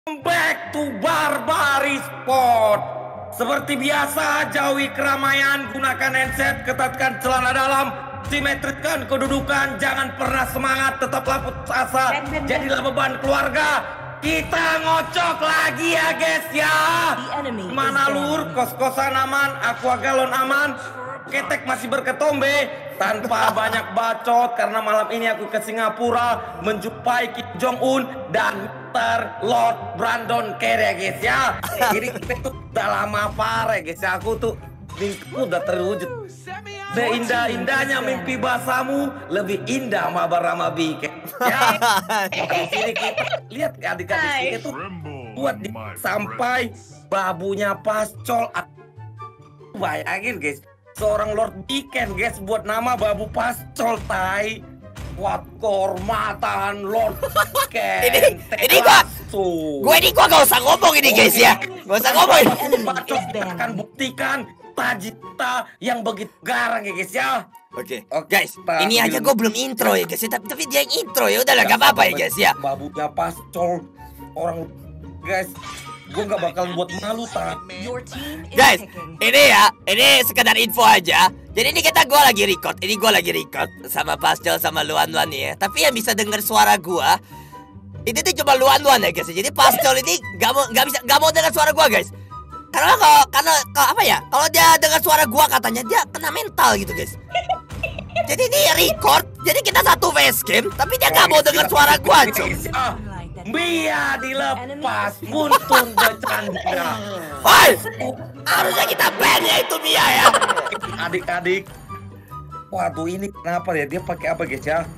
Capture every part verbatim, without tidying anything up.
Back to Barbari Sport. Seperti biasa, jauhi keramaian, gunakan handset, ketatkan celana dalam, simetrikan kedudukan, jangan pernah semangat, tetaplah putus asa, jadilah beban keluarga. Kita ngocok lagi ya guys ya. Mana lur, kos-kosan aman, aqua galon aman, ketek masih berketombe, tanpa banyak bacot karena malam ini aku ke Singapura menjumpai Kim Jong Un dan Mister Lord Brandon Kerry guys ya. Jadi kita tuh udah lama parah guys ya, aku tuh mimpiku udah terwujud. Seindah-indahnya mimpi basamu, lebih indah mabar Ramabi ya. Di sini kita lihat adik-adik itu buat di, sampai babunya pascol. Bayangin guys, seorang Lord Biken guys buat nama babu pascol tai. Kuat kehormatan Lord Biken. ini ini gua gue ini gua gak usah ngomong ini guys ya. Gak usah ngomong. Bacot akan buktikan tajita yang begitu garang ya guys ya. Oke, okay. oh, guys, ini aja gue belum intro ya guys, tapi tapi dia yang intro ya udahlah gak apa-apa ya guys ya. Babunya pascol orang guys, gue gak bakal buat malu tak. Guys, ini ya, ini sekedar info aja. Jadi ini kita gue lagi record, ini gue lagi record sama Pascol sama Luan-Luan ya. Tapi yang bisa denger suara gue itu tuh cuma Luan-Luan ya guys. Jadi Pascol ini gak mau gak bisa gak mau dengar suara gue guys. Karena kalau karena kalau apa ya? Kalau dia dengar suara gue katanya dia kena mental gitu guys. Jadi ini record, jadi kita satu face game, tapi dia gak mau dengar suara gue cuy. Mia dilepas, buntung bercanda. Woi, harusnya kita ban ya itu Mia ya. Adik-adik, waduh ini kenapa ya? Dia pakai apa guys ya?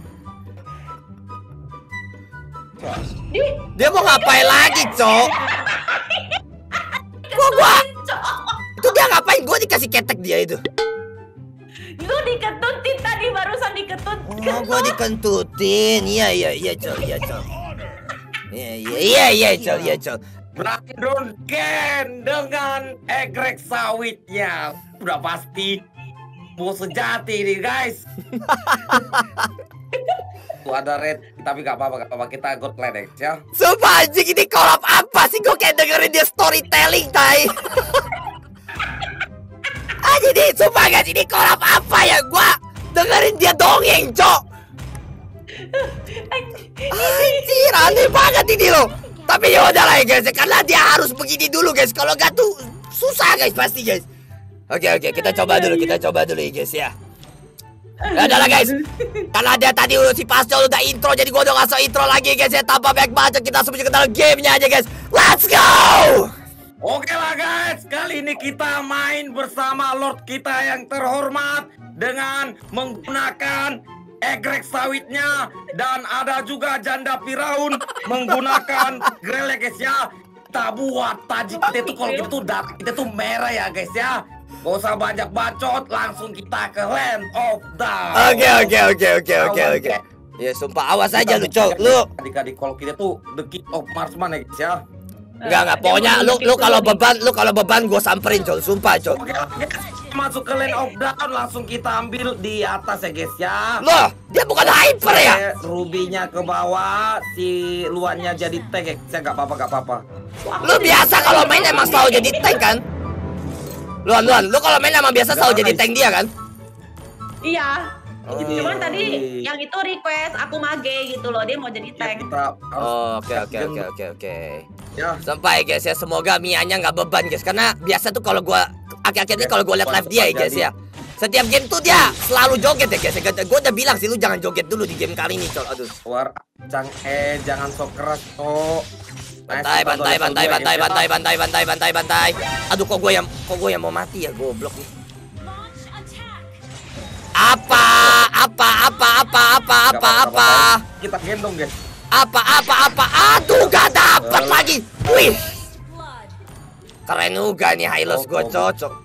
Dia mau ngapain lagi cok? Gua gua itu dia ngapain? Gua dikasih ketek dia itu. Lu diketutin tadi, barusan diketut. Oh, gua dikentutin. Iya iya iya cok, iya cok. Iya iya iya iya cok, iya cok. Brandon Ken dengan egrek sawitnya udah pasti bos sejati nih guys. Tuh ada red, tapi gak apa-apa, gak apa-apa, kita god ledek ya. Sumpah anjing, ini kolab apa sih? Gue kayak dengerin dia storytelling tai. Ah jadi sumpah guys, ini kolab apa ya? Gue dengerin dia dongeng cok. Anjir, aneh banget ini loh. Tapi ya udahlah ya guys, karena dia harus begini dulu guys. Kalau gak tuh susah guys pasti guys. Oke oke, kita coba dulu, kita coba dulu ya guys ya. Ya udahlah guys, karena dia tadi si Pascol udah intro, jadi gue udah ngasih intro lagi guys ya. Tanpa banyak baca, kita langsung ke dalam gamenya aja guys. Let's go. Oke lah guys, kali ini kita main bersama Lord kita yang terhormat dengan menggunakan egrek sawitnya, dan ada juga janda Firaun menggunakan grelek guys ya. Kita buat tajik kita tuh kalau gitu darah kita tuh merah ya guys ya. Gak usah banyak bacot, langsung kita ke Land of Dawn. Oke oke oke oke oke oke. Ya sumpah awas aja lu cok, lu. Adik-adik kalau kita tuh the king of marksman ya guys ya. Enggak enggak, pokoknya lu lu kalau beban, lu kalau beban gue samperin cok, sumpah cok. Oke, oke. Masuk ke Land of Dawn, langsung kita ambil di atas ya guys ya. Loh, dia bukan hyper ya? Rubinya ke bawah, si luannya jadi tank ya. Saya nggak apa-apa, nggak apa-apa. Lu biasa kalau main emang selalu jadi tank kan? Luan, Luan, lu kalau main emang biasa selalu jadi tank dia kan? Iya. Oh, Cuman iya. tadi yang itu request aku mage gitu loh, dia mau jadi tank. Oh, oke oke oke oke oke. Ya. Sampai guys ya, semoga Mianya nggak beban guys, karena biasa tuh kalau gua akhir-akhir ini kalau gua lihat live dia ya guys ya, setiap game tuh dia selalu joget ya guys. Gua udah bilang sih lu jangan joget dulu di game kali ini col. Aduh. War, cang eh jangan sok keras kok. Bantai, bantai, bantai, bantai, bantai, bantai, bantai, bantai, bantai. Aduh, kok gue yang, kok gue yang mau mati ya, goblok nih. Apa, apa, apa, apa, apa, apa, apa? Kita gendong guys. Apa, apa, apa? Aduh, gak dapet lagi. Wih, keren juga nih Hylos gue cocok.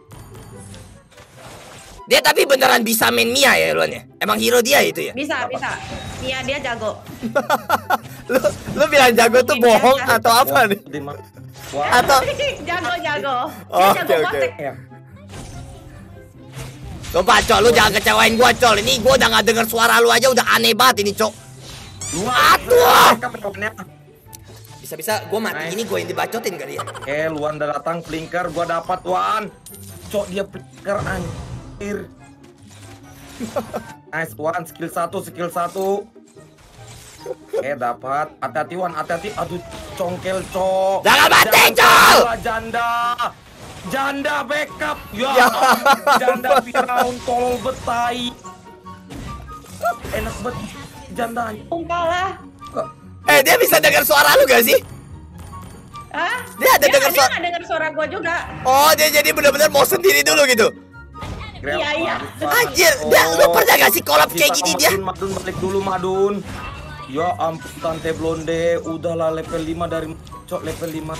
Dia tapi beneran bisa main Mia ya Luan ya? Emang hero dia itu ya? Bisa, bisa. Mia dia jago. lu, lu bilang jago tuh bohong atau apa nih? Atau jago, jago. Oh, dia jago oke, oke. ya. Coba cok, lu jangan kecewain gua cok. Ini gua udah gak denger suara lu aja udah aneh banget ini cok. Aduh. Bisa-bisa gue mati Nice. ini gue yang dibacotin kali ya. Eh, Luan udah datang, flinker, gua dapat Wan. Cok, dia flinker anjir. Nice Wan, skill satu, skill satu. Eh, dapat. Hati-hati Wan, hati-hati. Aduh, congkel, Cok. Jangan mati, Jangan Cok! kalah, Janda. Janda backup. Ya, Ya. janda Firaun tolol betai. Enak banget janda. Tumpah lah. Eh, dia bisa dengar suara lu gak sih? Hah? Dia ada dengar dia suara. nggak dengar suara gua juga. Oh, dia jadi benar-benar mau sendiri dulu gitu. Iya, iya. Anjir, dia lu pernah gak sih collab kayak gini dia? Madun, Madun, balik dulu Madun. Ya ampun Tante Blonde, udahlah level lima dari Cok level lima.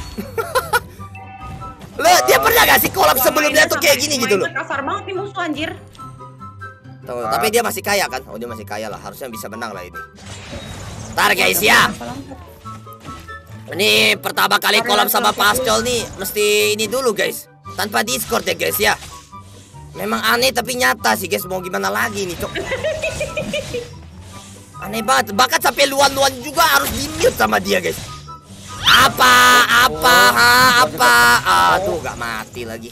Lu dia pernah gak sih collab sebelumnya tuh kayak gini gitu loh? Mainnya kasar banget nih musuh anjir. Tuh, tapi dia masih kaya kan? Oh, dia masih kaya lah, harusnya bisa menang lah ini. Ntar guys ya. Ini pertama kali collab sama Pascol nih, mesti ini dulu guys. Tanpa Discord ya guys ya. Memang aneh tapi nyata sih guys, mau gimana lagi nih, Cok. Aneh banget, bahkan sampai luan-luan juga harus di-mute sama dia guys. Apa? Apa? Ha, apa? Aduh, gak mati lagi.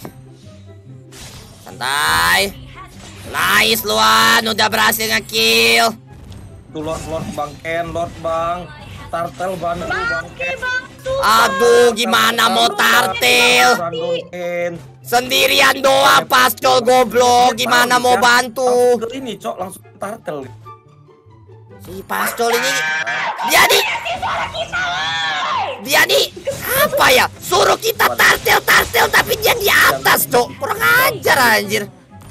Santai. Nice luan, udah berhasil nge-kill. Tuh Lord, Lord Bang Ken, Lord Bang. Tartel bantu Bang Ken. Aduh, gimana mau tartil? Brandon Ken. Sendirian doang Pascol goblok, gimana mau bantu? Langsung ke ini Cok, langsung tartel. Si Pascol ini dia nih dia nih apa ya, suruh kita tartil-tartil tapi dia di atas Cok, kurang ajar anjir.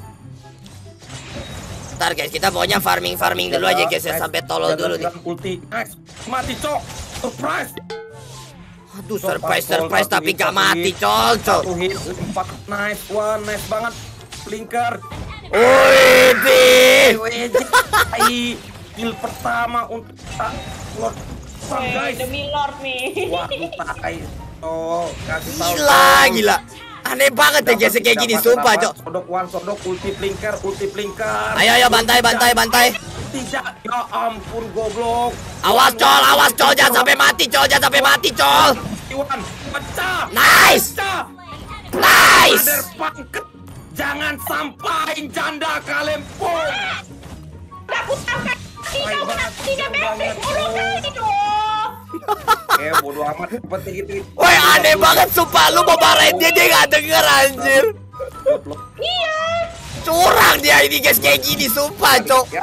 Ntar guys, kita pokoknya farming-farming dulu aja guys ya, sampai tolol dulu nih. Ulti. Nice. Mati Cok. Surprise. Aduh, surprise-surprise tapi gak mati Col, Col. Satu hit, empat. Nice one, nice banget. Flinker. Wih, di. Wih, kill pertama untuk ah, Lord Bang Hey, guys. demi Lord nih. Waduh, tai. Oh, kasih tahu. Gila, gila. Aneh banget ya guys kayak gini, sumpah Cok. Sodok one, sodok ulti flinker, ulti flinker. Ayo, ayo, bantai, bantai, bantai. Tidak, ya ampun goblok. Awas Col, awas Col, jangan sampai mati Col, jangan sampai mati Col. Iwan, pecah. Nice, Pecah. nice. Kader pangket. Jangan sampain janda kalempong. Aku sampai tidak benar, tidak benar. Urung kali dong. Eh, bodo amat. Seperti gitu. Woi, aneh banget sumpah, lu mau marahin dia, dia gak denger anjir. Iya. Curang dia ini guys kayak gini, sumpah Cok. Ya.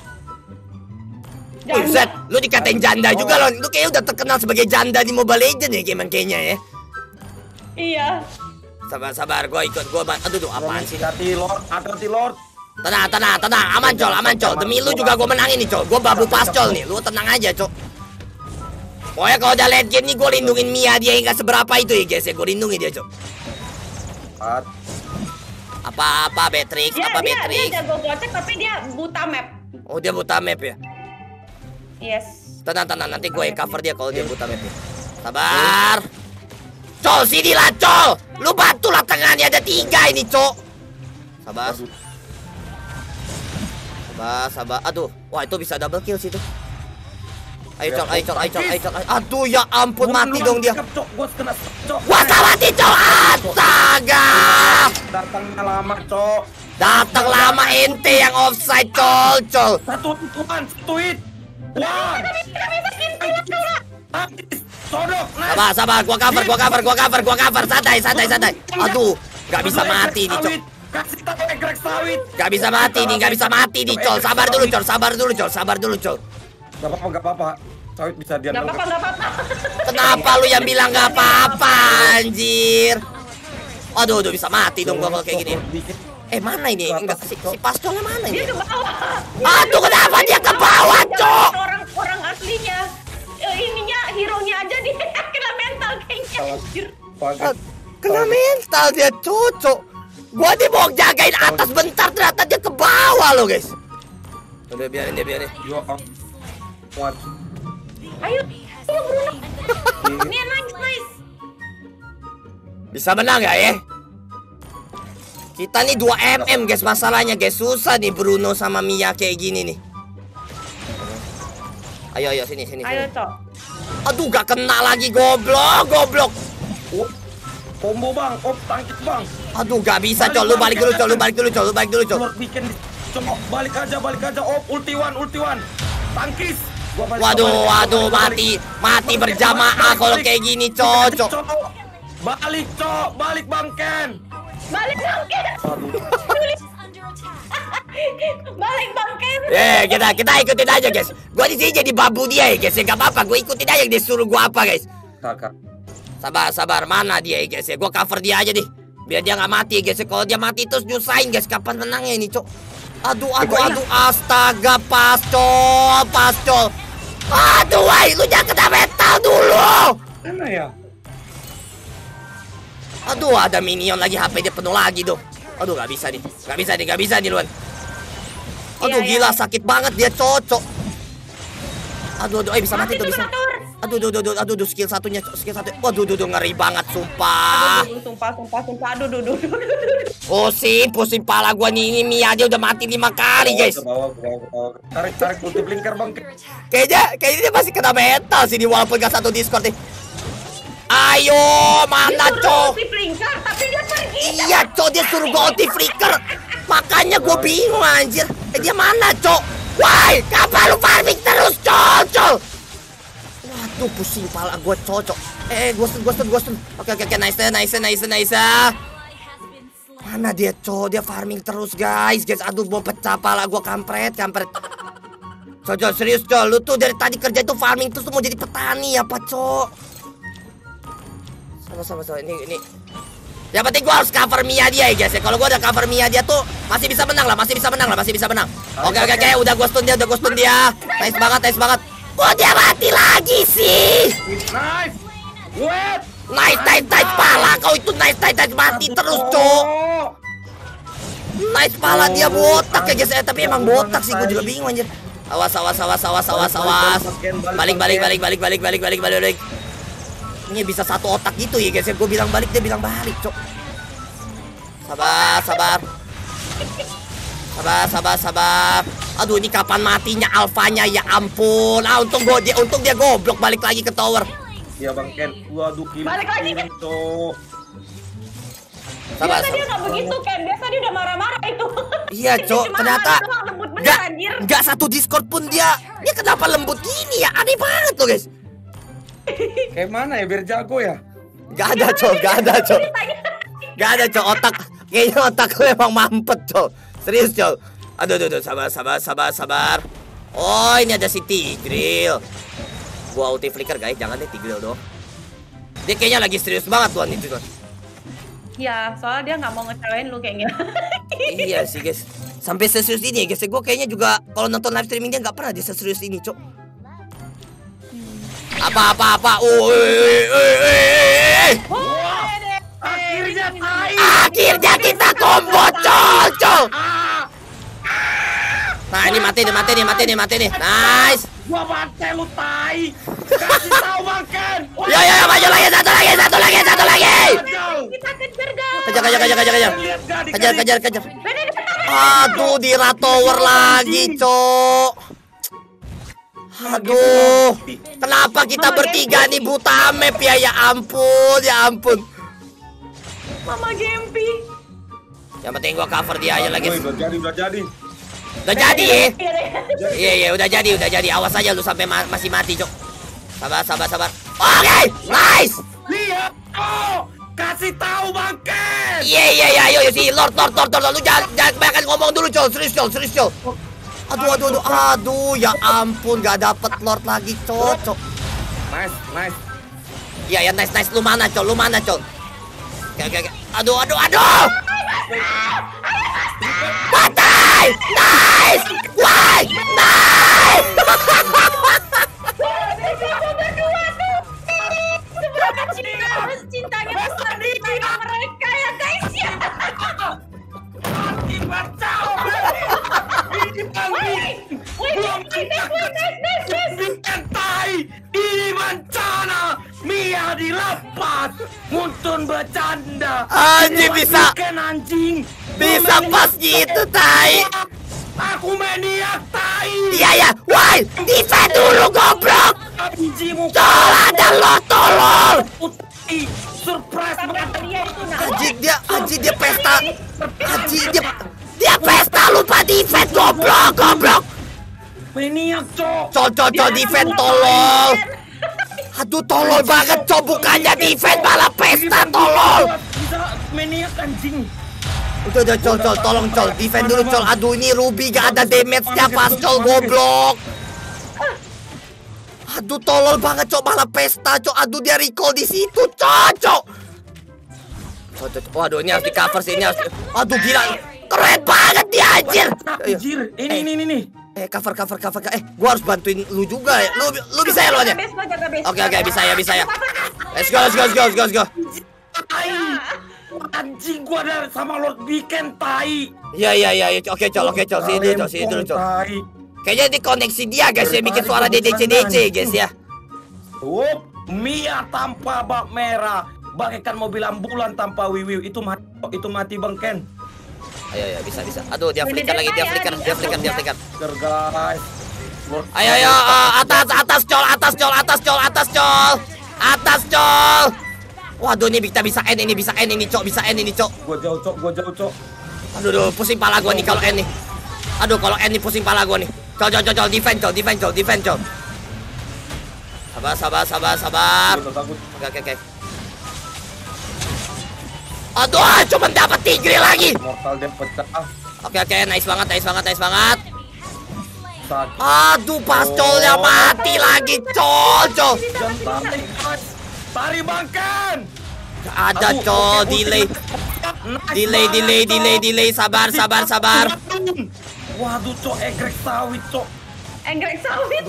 Buset, lu dikatain janda juga loh. Lu kayaknya udah terkenal sebagai janda di Mobile Legends ya, Gamer kayaknya ya. Iya. Sabar, sabar, gua ikut, gua ban. Aduh, tuh apaan sih? Hati Lord, hati Lord. Tenang, tenang, tenang, aman Col, aman Col. Demi lu juga gua menangin nih Col. Gua babu Pascol nih, lu tenang aja Cok. Pokoknya kalau udah late game nih gua lindungin Mia, dia yang gak seberapa itu ya guys ya. Gua lindungin dia Cok. Empat. Apa-apa Beatrix, Dia, apa dia, dia Beatrix? jago gocek tapi dia buta map. Oh, dia buta map ya? Yes. Tenang, tenang, nanti gue yang cover dia kalau dia buta map ya. Sabar. Col, sini lah Col. Lu bantu lah tengahnya, ada tiga ini Cok. Sabar. Sabar, sabar. Aduh, wah itu bisa double kill situ. Ayo Col, ayo Col, ayo Col, ayo Col. Aduh ya ampun, mati dong dia. Cok, gua kena Cok. Gua mati Col, astaga. Datangnya lama, Cok. Datang lama ente yang offside Col, Col. Satu tuan, satu hit. Wah. Sodok, nice. Sabar, sabar, gua cover, gua cover, gua cover, gua cover. Santai, santai, santai. Aduh, gak bisa mati nih Col. Kasih tahu egrek sawit. Gak bisa mati nih, gak bisa mati nih Col. Sabar dulu Col, sabar dulu Col, sabar dulu Col. Gak apa-apa, gak apa-apa. Sawit bisa diam. Gak apa-apa, gak apa-apa. Kenapa lu yang bilang gak apa-apa anjir? Aduh, aduh bisa mati dong gua kalau kayak gini. Eh mana ini? Enggak, si, si Pascolnya mana ini? Dia ke bawah. Aduh kenapa dia ke bawah Cok? Orang orang aslinya. Eh, ininya hero-nya aja dia kena mental kayaknya anjir. Ah, kena mental dia cocok. Gua dia mau jagain atas bentar ternyata dia ke bawah loh guys. Udah biarin dia biarin. Yo, kuat. Ayo, ayo Bruno. Ini nice, nice. Bisa menang gak ya? Kita nih dua M M guys masalahnya guys. Susah nih Bruno sama Mia kayak gini nih. Ayo ayo sini sini. Ayo, sini. Cok. Aduh, gak kena lagi, goblok, goblok. Oh, combo bang, op tangkis bang. Aduh, gak bisa, Col. Lu balik dulu, Col. Lu balik dulu, Col. Lu balik dulu, Col. Lord bikin coba balik aja, balik aja. Op, ulti one, ulti one. Tangkis. Gua balik, Waduh, balik, waduh, balik, mati, balik. mati berjamaah Balik, kalau balik. kayak gini, cocok. Balik, cok, balik bang Ken. Balik Bang Ken. Balik Bang Ken. Eh, kita kita ikutin aja, guys. Gua di sini jadi babu dia ya, guys. Ya, gak apa-apa, gua ikutin aja dia suruh gua apa, guys. Kakak. Sabar, sabar, mana dia ya, guys ya. Gua cover dia aja deh. Biar dia nggak mati ya, guys. Kalau dia mati terus nyusahin, guys. Kapan menangnya ini, cok? Aduh, aduh, aduh, astaga, pascol, pascol. Aduh, woi, lu jangan kena metal dulu. Mana ya? Aduh, ada minion lagi, H P dia penuh lagi tuh. Aduh, gak bisa nih, gak bisa nih, gak bisa nih, Luan. Aduh, Iya, gila, iya. sakit banget dia, cocok. Aduh, aduh, eh bisa mati, Mati tuh, tuh bisa. beratur. Aduh, aduh, aduh, aduh, aduh, skill satunya, skill satu. Waduh, aduh, aduh, ngeri banget, sumpah. Aduh, sumpah, sumpah, sumpah. Aduh, aduh, aduh, aduh, aduh. Pusing, pusing pala gua nih, ini Mia dia udah mati lima kali, guys. Ke bawah, ke bawah, ke bawah. Tarik, tarik multi blinker bang Ken. Kayaknya, kayaknya dia masih kena mental sih, walaupun gak satu Discord nih. Ayo, mana, Disuruh cok? ulti blinker, tapi dia pergi. Iya, cok, dia suruh gua ulti flicker. Makanya gua bingung, anjir. Eh, dia mana, cok? Woi, kapan lu farming terus, cok, cok? Waduh, pusing pala gua, cocok. Eh, gua stun, gua stun, gua stun. Oke, oke, oke, nice, nice, nice, nice. Mana dia, cok? Dia farming terus, guys. Guys, aduh, gua pecah pala gua, kampret, kampret. Cok, cok, serius, cok. Lu tuh dari tadi kerja tuh farming terus tuh mau jadi petani apa, cok? Sama, sama, sama. Ini, ini. Yang penting gua harus cover Mia dia ya, guys ya. Kalau gua udah cover Mia dia tuh masih bisa menang lah, masih bisa menang lah, masih bisa menang. Oke, oke, oke. Udah gua stun dia, udah gua stun dia. Nice banget, nice banget. Kok dia mati lagi sih? Nice. Wait. Nice, nice, nice pala. Kau itu nice, nice, nice. Mati terus, cok. Nice pala dia botak ya, guys. Eh, tapi emang botak sih, gua juga bingung anjir. Awas, awas, awas, awas, awas, awas. Balik, balik, balik, balik, balik, balik, balik, balik, balik. Ini bisa satu otak gitu ya, guys. Gue bilang balik, dia bilang balik, cok. Sabar, sabar. Sabar, sabar, sabar. Aduh, ini kapan matinya alfanya, ya ampun. Ah, untung gua dia, untung dia goblok balik lagi ke tower. Iya bang Ken. Waduh, kill. Balik lagi, Ken. Cok. Sabar, Biasa dia sabar. nggak begitu, Ken. Biasa dia udah marah-marah itu. Iya, cok. Cuma Ternyata marah doang, lembut bener, nggak anjir. nggak satu Discord pun dia. Dia kenapa lembut gini ya? Aneh banget loh, guys. Kayak mana ya biar jago ya? Gak ada, cok. Gak ada, cok. Gak ada, cok. Otak kayaknya otak gue emang mampet, cok. Serius, cok. Aduh, aduh, aduh, sabar, sabar, sabar, sabar. Oh, ini ada si Tigreal. Gua ulti flicker, guys. Jangan deh Tigreal dong. Dia kayaknya lagi serius banget tuan itu, tuan. Iya, soalnya dia nggak mau ngecewain lu kayaknya. Iya sih, guys. Sampai seserius ini ya, guys. Gue kayaknya juga kalau nonton live streaming dia nggak pernah dia seserius ini, cok. Apa, apa, apa? Oh, eh, eh, eh, eh. Wah, Akhirnya tai. Akhirnya kita combo, cok. Nah, ini mati nih, mati nih, mati nih, mati nih. Nice. Gua bantai lu tai. Kasih tahu bang Ken. Ya, ya, ya, maju lagi, satu lagi, satu lagi, satu lagi. kita kejar guys. Kejar, kejar, kejar, kejar, kejar. Lihat gak di Kejar, kejar, kejar. Bener, bener. Aduh, di rat tower lagi, cok. Aduh, kenapa kita bertiga nih buta map ya? Ya ampun, ya ampun. Mama Gempi. Yang penting gua cover dia aja lagi. Woi, udah jadi, udah jadi. Udah jadi ya? Iya, iya. Iya, iya, udah jadi, udah jadi. Awas aja lu sampai ma masih mati, cok. Sabar, sabar, sabar. Oke, nice. Lihat, oh, kasih tahu bang Ken. Iya, iya, iya, ayo, si Lord, Lord, Lord, Lord. Lu jangan, jangan kebanyakan ngomong dulu, cok. Serius, cok, serius, cok. Aduh, aduh, aduh, aduh, ya ampun, gak dapet Lord lagi, cok. Nice, nice. Iya, ya, nice, nice. Lu mana, cok? Lu mana, cok? Oke, oke, oke. Aduh, aduh, aduh. Patay! Nice! Why? Nice! Seberapa cinta, cintanya besar di mata mereka ya guys ya. Mati bacau. Ini bang Wih, wih, nice, nice, nice, nice, nice. Bikin tai. Ini bencana. Mia dilepas. Muntun bercanda. Anjing, bisa. Bikin anjing. Bisa pas gitu, tai. Aku maniak tai. Iya, ya. Why? Defend dulu, goblok. bijimu. Col, ada lo tolol. Putih, surprise banget. Dia itu nah. Anjing dia, anjing dia pesta. Anjing dia, dia pesta lupa defense goblok, goblok. Maniak, cok. Col, col, col defense tolol. Aduh tolol banget col, bukannya defense malah pesta tolol. Bisa maniak anjing. Udah, udah, col, col, tolong, col, defend dulu, col. Aduh, ini Ruby gak ada damage-nya pas, col, goblok. Aduh, tolol banget, col, malah pesta, col. Aduh, dia recall di situ, col, col. Col, col, waduh, ini harus di cover sih, ini harus. Aduh, gila, keren banget dia, anjir. Anjir, ini, ini, ini, nih. Eh, cover, cover, cover, eh, gua harus bantuin lu juga ya. Lu, lu bisa ya, lu aja. Oke, oke, bisa ya, bisa ya. Let's go, let's go, let's go, let's go, let's go. Anjing gua ada sama Lord Weekend tai. Iya iya iya oke col oke col sini dulu col sini dulu col. Kayaknya di koneksi dia guys ya bikin suara D D C D C guys ya. Wup, Mia tanpa bak merah, bagaikan mobil ambulan tanpa wiwiw. Itu mati, itu mati Bang Ken. Ayo ayo bisa bisa. Aduh dia flicker lagi dia flicker dia flicker dia flicker. Guys. Ayo ayo uh, atas atas col atas col atas col atas col atas col. Waduh ini kita bisa N ini bisa N ini cok bisa N ini cok. Gua jauh cok gua jauh cok. Aduh aduh pusing pala gua nih kalau N nih. Aduh kalau N nih pusing pala gua nih. Col col col col defend col defend col defend col. Sabar sabar sabar sabar. Oke oke oke. Aduh cuma dapat tigre lagi. Mortal dia pecah. Oke oke nice banget nice banget nice banget. Sakit. Aduh pascolnya mati lagi col col. Tari Bang Ken. Gak ada col delay. Delay delay delay delay sabar sabar sabar. Waduh cok egrek sawit cok. Enggrek sawit.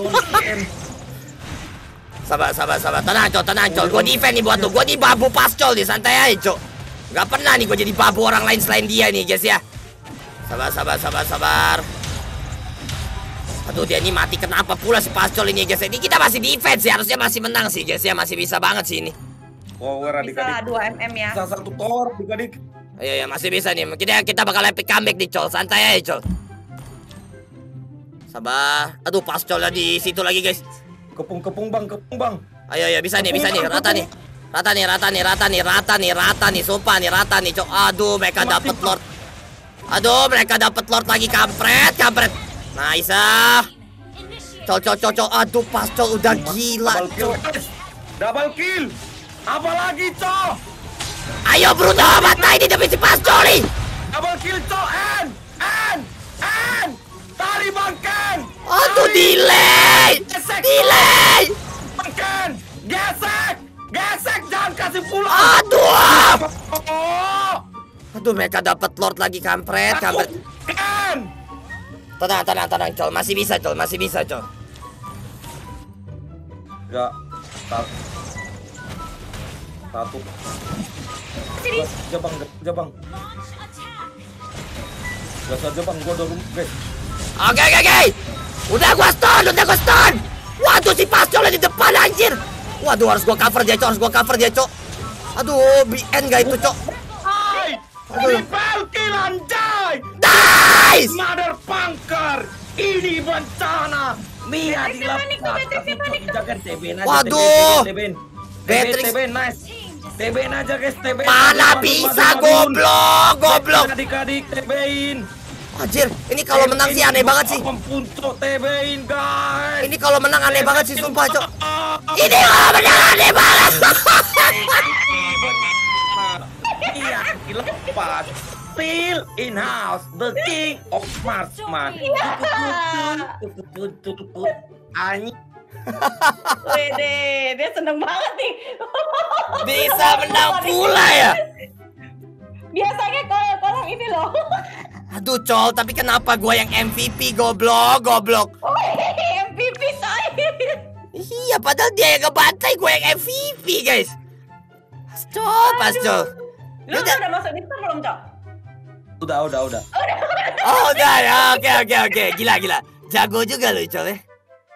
Sabar sabar sabar tenang col tenang col. Gua defend nih buat lu. Gua di babu pascol nih santai aja col. Gak pernah nih gua jadi babu orang lain selain dia nih guys ya. Sabar sabar sabar sabar. Aduh dia ini mati kenapa pula si pascol ini guys. Ini kita masih defense ya harusnya masih menang sih guys ya masih bisa banget sih ini. Power adik-adik. Bisa dua mm ya. Bisa satu tower adik-adik. Ayo ya masih bisa nih. Kita kita bakal epic comeback nih col. Santai aja col. Sabar. Aduh pascolnya di situ lagi guys. Kepung-kepung Bang, kepung Bang. Ayo ya bisa nih bisa nih rata nih. Rata nih rata nih rata nih rata nih rata nih sumpah nih rata nih cok. Aduh mereka dapat lord. Aduh mereka dapat lord lagi kampret kampret. Nice ah. Col col col col. Aduh pascol udah gila cok. Double kill. Apa lagi cok? Ayo Bruno mata ini demi si pascol nih. Double kill cok. N N N. Tari Bang Ken. Aduh delay. Delay. Bang Ken. Gesek. Gesek jangan kasih pulang. Aduh. Oh. Aduh mereka dapat lord lagi kampret kampret. Ken. Tenang tenang tenang col masih bisa col masih bisa col. Enggak. Satu. Satu. Sini. Gas aja Bang, gas aja Bang. Gas aja Bang, gua udah rumah guys. Oke oke oke. Udah gua stun, udah gua stun. Waduh si pascol di depan anjir. Waduh harus gua cover dia cok, harus gua cover dia cok. Aduh B N gak itu cok. Hai. Aduh. Triple kill anjay. Nice. Mother punker. Ini bencana. Mia Matrixnya panik, dilepas. Matrixnya panik. Jangan T B-in aja. Waduh. T B-in. Matrix. T B-in nice. T B-in aja guys, T B-in. Mana bisa goblok, goblok. Adik-adik T B-in. Anjir, ini kalau menang sih aneh banget sih. Untuk T B-in guys. Ini kalau menang aneh banget sih sumpah cok. Ini kalau menang aneh banget. Iya, dilepas. Still in house, the king of marksman. Anjing. Wede, dia seneng banget nih. Bisa menang pula ya. Biasanya kalau kalau ini loh. Aduh col, tapi kenapa gua yang M V P goblok, goblok. Oh, M V P tay. Iya, padahal dia yang ngebantai, gue yang M V P guys. Col, pas col. Lu udah, udah masuk Discord belum, Cok? Udah, udah, udah. Oh, udah ya. Oke, oke, oke. Gila, gila. Jago juga lu, col ya.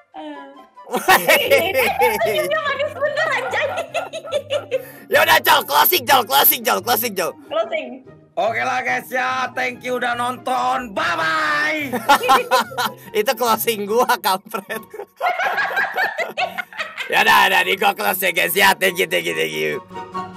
Senyumnya manis bener anjay. Ya udah, col, closing, col, closing, col, closing, col. Closing. Oke lah guys ya, thank you udah nonton. Bye bye. Itu closing gua, kampret. Ya udah, udah, ini gua close ya guys ya. Thank you, thank you, thank you.